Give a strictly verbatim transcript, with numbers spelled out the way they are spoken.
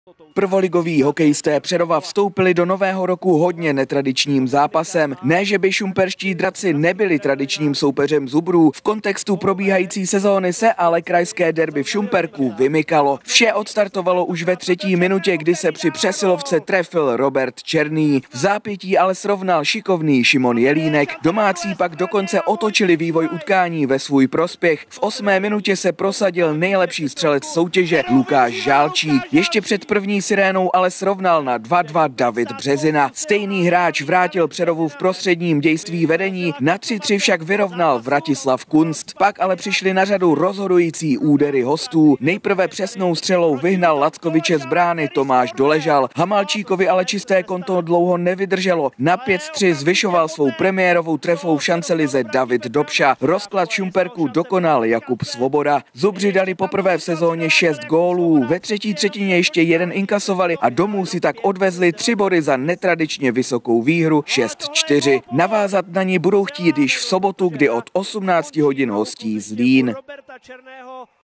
Prvoligoví hokejisté Přerova vstoupili do nového roku hodně netradičním zápasem. Ne, že by šumperští draci nebyli tradičním soupeřem Zubrů, v kontextu probíhající sezóny se ale krajské derby v Šumperku vymykalo. Vše odstartovalo už ve třetí minutě, kdy se při přesilovce trefil Robert Černý. V zápětí ale srovnal šikovný Šimon Jelínek. Domácí pak dokonce otočili vývoj utkání ve svůj prospěch. V osmé minutě se prosadil nejlepší střelec soutěže Lukáš Žálčík. Ještě před první sirénou ale srovnal na dva dva David Březina. Stejný hráč vrátil Přerovu v prostředním dějství vedení, na tři tři však vyrovnal Vratislav Kunst. Pak ale přišly na řadu rozhodující údery hostů. Nejprve přesnou střelou vyhnal Lackoviče z brány Tomáš Doležal. Hamalčíkovi ale čisté konto dlouho nevydrželo. Na pět tři zvyšoval svou premiérovou trefou v šancelize David Dobša. Rozklad Šumperku dokonal Jakub Svoboda. Zubři dali poprvé v sezóně šest gólů. Ve třetí třetině ještě jeden inkasovali a domů si tak odvezli tři body za netradičně vysokou výhru šest čtyři. Navázat na ní budou chtít již v sobotu, kdy od osmnácti hodin hostí Zlín.